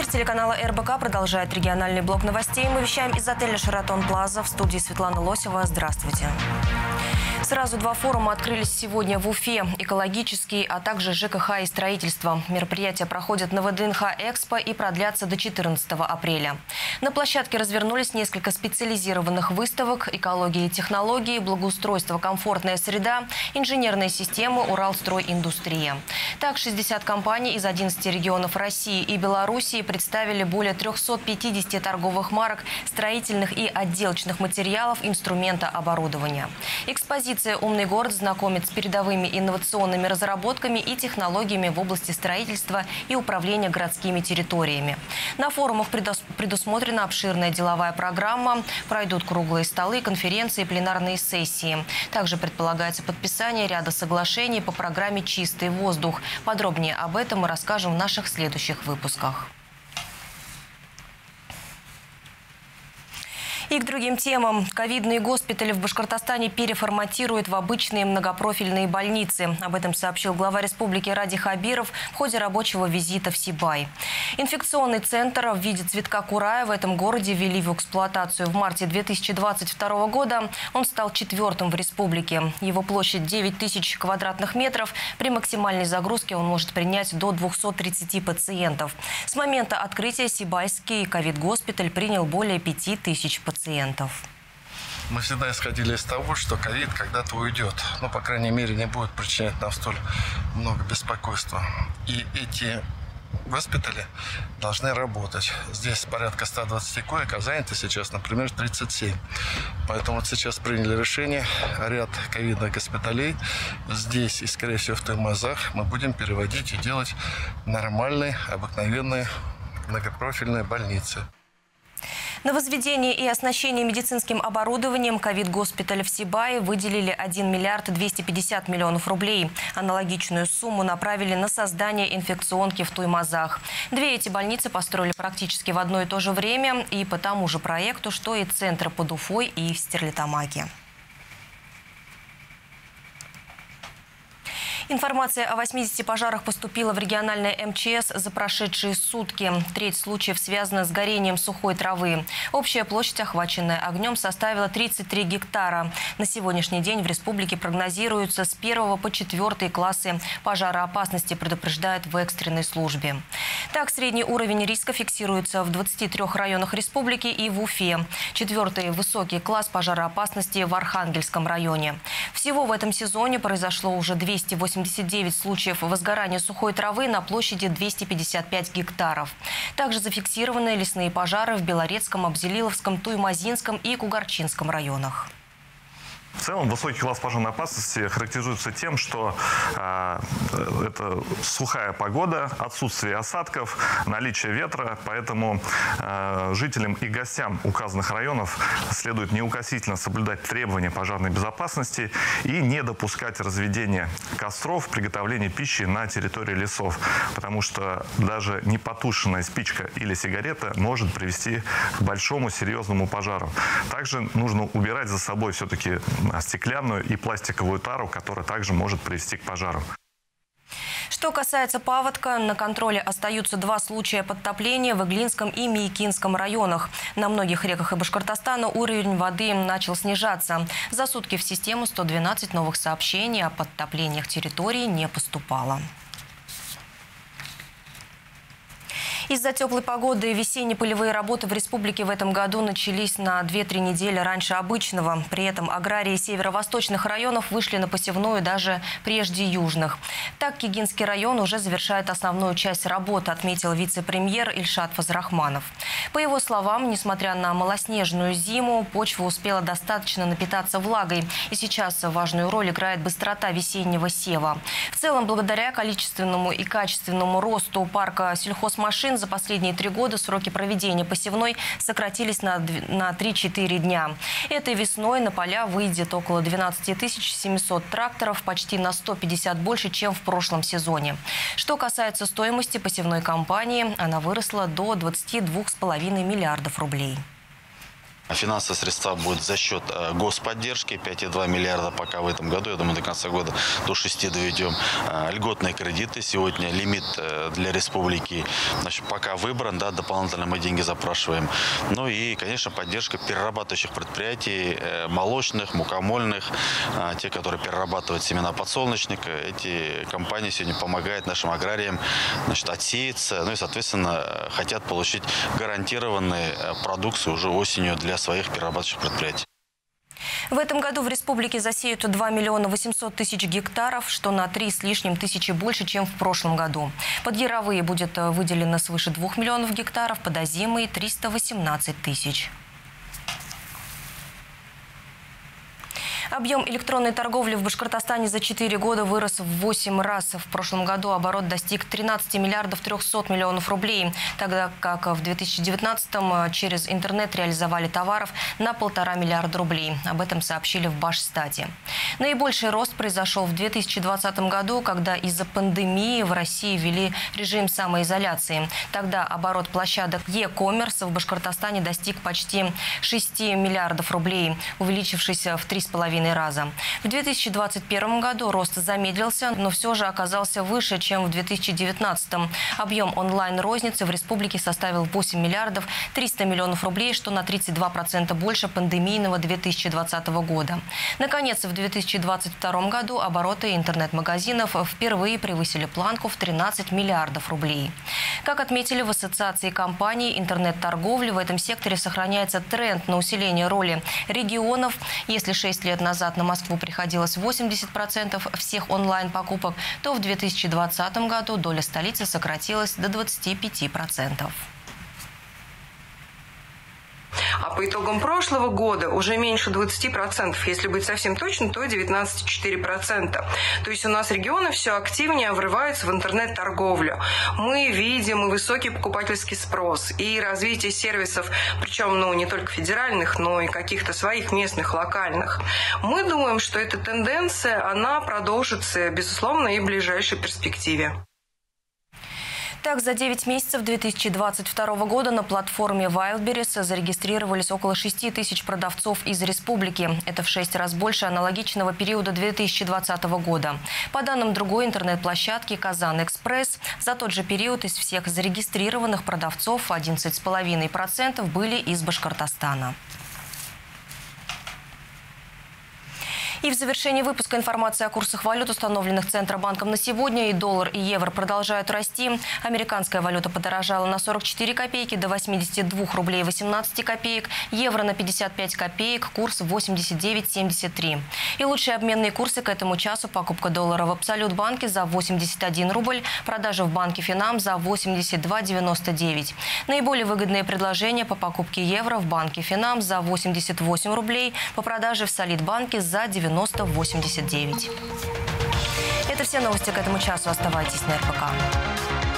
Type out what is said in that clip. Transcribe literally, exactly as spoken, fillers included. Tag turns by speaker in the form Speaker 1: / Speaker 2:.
Speaker 1: Эфир телеканала эр бэ ка продолжает региональный блок новостей. Мы вещаем из отеля «Шератон Плаза». В студии Светлана Лосева. Здравствуйте. Сразу два форума открылись сегодня в Уфе. Экологический, а также жэ ка ха и строительство. Мероприятия проходят на вэ дэ эн ха Экспо и продлятся до четырнадцатого апреля. На площадке развернулись несколько специализированных выставок: экология и технологии, благоустройство, комфортная среда, инженерные системы, Уралстройиндустрия. Так, шестьдесят компаний из одиннадцати регионов России и Белоруссии представили более трёхсот пятидесяти торговых марок строительных и отделочных материалов, инструмента, оборудования. Экспозиция «Умный город» знакомит с передовыми инновационными разработками и технологиями в области строительства и управления городскими территориями. На форумах предусмотрена обширная деловая программа, пройдут круглые столы, конференции, пленарные сессии. Также предполагается подписание ряда соглашений по программе «Чистый воздух». Подробнее об этом мы расскажем в наших следующих выпусках. И к другим темам. Ковидные госпитали в Башкортостане переформатируют в обычные многопрофильные больницы. Об этом сообщил глава республики Ради Хабиров в ходе рабочего визита в Сибай. Инфекционный центр в виде цветка курая в этом городе ввели в эксплуатацию в марте две тысячи двадцать второго года. Он стал четвертым в республике. Его площадь девять тысяч квадратных метров. При максимальной загрузке он может принять до двухсот тридцати пациентов. С момента открытия Сибайский ковид-госпиталь принял более пяти тысяч пациентов. пациентов.
Speaker 2: Мы всегда исходили из того, что ковид когда-то уйдет. Ну, по крайней мере, не будет причинять нам столь много беспокойства. И эти госпитали должны работать. Здесь порядка ста двадцати коек, а занято сейчас, например, тридцать семь. Поэтому вот сейчас приняли решение, ряд ковидных госпиталей здесь и, скорее всего, в Таймазах мы будем переводить и делать нормальные, обыкновенные многопрофильные больницы.
Speaker 1: На возведение и оснащение медицинским оборудованием ковид-госпиталя в Сибае выделили один миллиард двести пятьдесят миллионов рублей. Аналогичную сумму направили на создание инфекционки в Туймазах. Две эти больницы построили практически в одно и то же время и по тому же проекту, что и центры под Уфой и в Стерлитамаке. Информация о восьмидесяти пожарах поступила в региональное эм че эс за прошедшие сутки. Треть случаев связана с горением сухой травы. Общая площадь, охваченная огнем, составила тридцать три гектара. На сегодняшний день в республике прогнозируется с первого по четвёртый классы пожароопасности, предупреждают в экстренной службе. Так, средний уровень риска фиксируется в двадцати трёх районах республики и в Уфе. Четвертый высокий класс пожароопасности в Архангельском районе. Всего в этом сезоне произошло уже двести восемьдесят девять случаев возгорания сухой травы на площади двести пятьдесят пять гектаров. Также зафиксированы лесные пожары в Белорецком, Абзелиловском, Туймазинском и Кугарчинском районах.
Speaker 3: В целом высокий класс пожарной опасности характеризуется тем, что э, это сухая погода, отсутствие осадков, наличие ветра. Поэтому э, жителям и гостям указанных районов следует неукоснительно соблюдать требования пожарной безопасности и не допускать разведения костров, приготовления пищи на территории лесов. Потому что даже непотушенная спичка или сигарета может привести к большому серьезному пожару. Также нужно убирать за собой все-таки стеклянную и пластиковую тару, которая также может привести к пожару.
Speaker 1: Что касается паводка, на контроле остаются два случая подтопления в Иглинском и Миякинском районах. На многих реках и Башкортостана уровень воды начал снижаться. За сутки в систему сто двенадцать новых сообщений о подтоплениях территории не поступало. Из-за теплой погоды весенние полевые работы в республике в этом году начались на две-три недели раньше обычного. При этом аграрии северо-восточных районов вышли на посевную даже прежде южных. Так, Кигинский район уже завершает основную часть работы, отметил вице-премьер Ильшат Фазрахманов. По его словам, несмотря на малоснежную зиму, почва успела достаточно напитаться влагой. И сейчас важную роль играет быстрота весеннего сева. В целом, благодаря количественному и качественному росту парка сельхозмашин, за последние три года сроки проведения посевной сократились на три-четыре дня. Этой весной на поля выйдет около двенадцати тысяч семисот тракторов, почти на сто пятьдесят больше, чем в прошлом сезоне. Что касается стоимости посевной кампании, она выросла до двадцати двух с половиной миллиардов рублей.
Speaker 4: Финансовые средства будут за счет господдержки, пять и два миллиарда пока в этом году, я думаю, до конца года до шести доведем. Льготные кредиты, сегодня лимит для республики, значит, пока выбран, да, дополнительно мы деньги запрашиваем. Ну и, конечно, поддержка перерабатывающих предприятий, молочных, мукомольных, те, которые перерабатывают семена подсолнечника. Эти компании сегодня помогают нашим аграриям, значит, отсеяться, ну и, соответственно, хотят получить гарантированную продукцию уже осенью для своих перерабатывающих предприятий.
Speaker 1: В этом году в республике засеют два миллиона восемьсот тысяч гектаров, что на три с лишним тысячи больше, чем в прошлом году. Под яровые будет выделено свыше двух миллионов гектаров, под озимые – триста восемнадцать тысяч. Объем электронной торговли в Башкортостане за четыре года вырос в восемь раз. В прошлом году оборот достиг тринадцати миллиардов трёхсот миллионов рублей, тогда как в две тысячи девятнадцатом через интернет реализовали товаров на полтора миллиарда рублей. Об этом сообщили в Башстате. Наибольший рост произошел в две тысячи двадцатом году, когда из-за пандемии в России ввели режим самоизоляции. Тогда оборот площадок e-commerce в Башкортостане достиг почти шести миллиардов рублей, увеличившись в три с половиной раза. В две тысячи двадцать первом году рост замедлился, но все же оказался выше, чем в две тысячи девятнадцатом. Объем онлайн-розницы в республике составил восемь миллиардов триста миллионов рублей, что на тридцать два процента больше пандемийного две тысячи двадцатого года. Наконец, в две тысячи двадцать втором году обороты интернет-магазинов впервые превысили планку в тринадцать миллиардов рублей. Как отметили в Ассоциации компаний интернет-торговли, в этом секторе сохраняется тренд на усиление роли регионов. Если шесть лет назад на Москву приходилось восемьдесят процентов всех онлайн-покупок, то в две тысячи двадцатом году доля столицы сократилась до двадцати пяти процентов.
Speaker 5: А по итогам прошлого года уже меньше двадцати процентов. Если быть совсем точным, то девятнадцать целых четыре десятых процента. То есть у нас регионы все активнее врываются в интернет-торговлю. Мы видим и высокий покупательский спрос, и развитие сервисов, причем ну, не только федеральных, но и каких-то своих местных, локальных. Мы думаем, что эта тенденция, она продолжится, безусловно, и в ближайшей перспективе.
Speaker 1: Так, за девять месяцев две тысячи двадцать второго года на платформе Wildberries зарегистрировались около шести тысяч продавцов из республики. Это в шесть раз больше аналогичного периода две тысячи двадцатого года. По данным другой интернет-площадки «Казан-Экспресс», за тот же период из всех зарегистрированных продавцов одиннадцать целых пять десятых процента были из Башкортостана. И в завершении выпуска информация о курсах валют, установленных Центробанком на сегодня. И доллар, и евро продолжают расти. Американская валюта подорожала на сорок четыре копейки до восьмидесяти двух рублей восемнадцати копеек. Евро на пятьдесят пять копеек, курс восемьдесят девять семьдесят три. И лучшие обменные курсы к этому часу: покупка доллара в Абсолют-банке за восемьдесят один рубль, продажа в банке Финам за восемьдесят два девяносто девять. Наиболее выгодные предложения по покупке евро в банке Финам за восемьдесят восемь рублей, по продаже в Солид-банке за девяносто восемьдесят девять. Это все новости к этому часу. Оставайтесь на эр бэ ка.